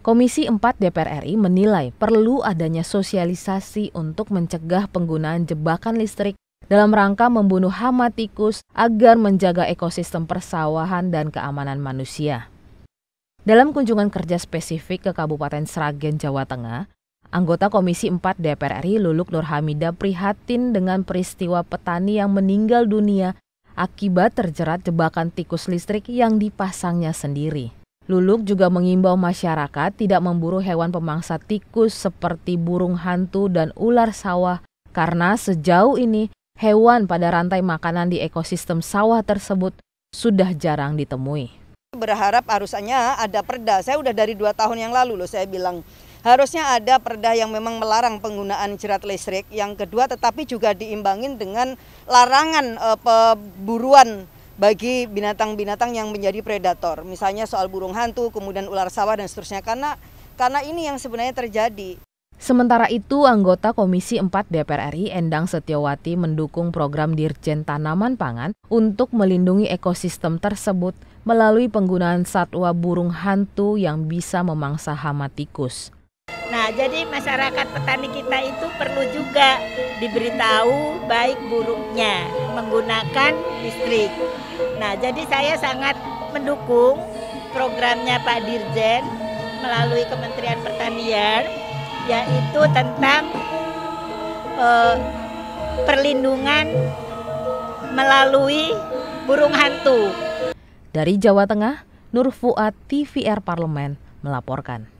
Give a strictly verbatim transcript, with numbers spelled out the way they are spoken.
Komisi empat D P R R I menilai perlu adanya sosialisasi untuk mencegah penggunaan jebakan listrik dalam rangka membunuh hama tikus agar menjaga ekosistem persawahan dan keamanan manusia. Dalam kunjungan kerja spesifik ke Kabupaten Sragen, Jawa Tengah, anggota Komisi empat D P R R I Luluk Nurhamida prihatin dengan peristiwa petani yang meninggal dunia akibat terjerat jebakan tikus listrik yang dipasangnya sendiri. Luluk juga mengimbau masyarakat tidak memburu hewan pemangsa tikus seperti burung hantu dan ular sawah karena sejauh ini hewan pada rantai makanan di ekosistem sawah tersebut sudah jarang ditemui. Berharap harusnya ada perda. Saya udah dari dua tahun yang lalu loh saya bilang harusnya ada perda yang memang melarang penggunaan jerat listrik. Yang kedua tetapi juga diimbangin dengan larangan e, pemburuan bagi binatang-binatang yang menjadi predator. Misalnya soal burung hantu, kemudian ular sawah dan seterusnya. Karena karena ini yang sebenarnya terjadi. Sementara itu, anggota Komisi empat D P R R I Endang Setiawati mendukung program Dirjen Tanaman Pangan untuk melindungi ekosistem tersebut melalui penggunaan satwa burung hantu yang bisa memangsa hama tikus. Nah, jadi masyarakat petani kita itu perlu juga diberitahu baik buruknya menggunakan listrik. Nah, jadi saya sangat mendukung programnya Pak Dirjen melalui Kementerian Pertanian, yaitu tentang eh, perlindungan melalui burung hantu. Dari Jawa Tengah, Nur Fuad, T V R Parlemen, melaporkan.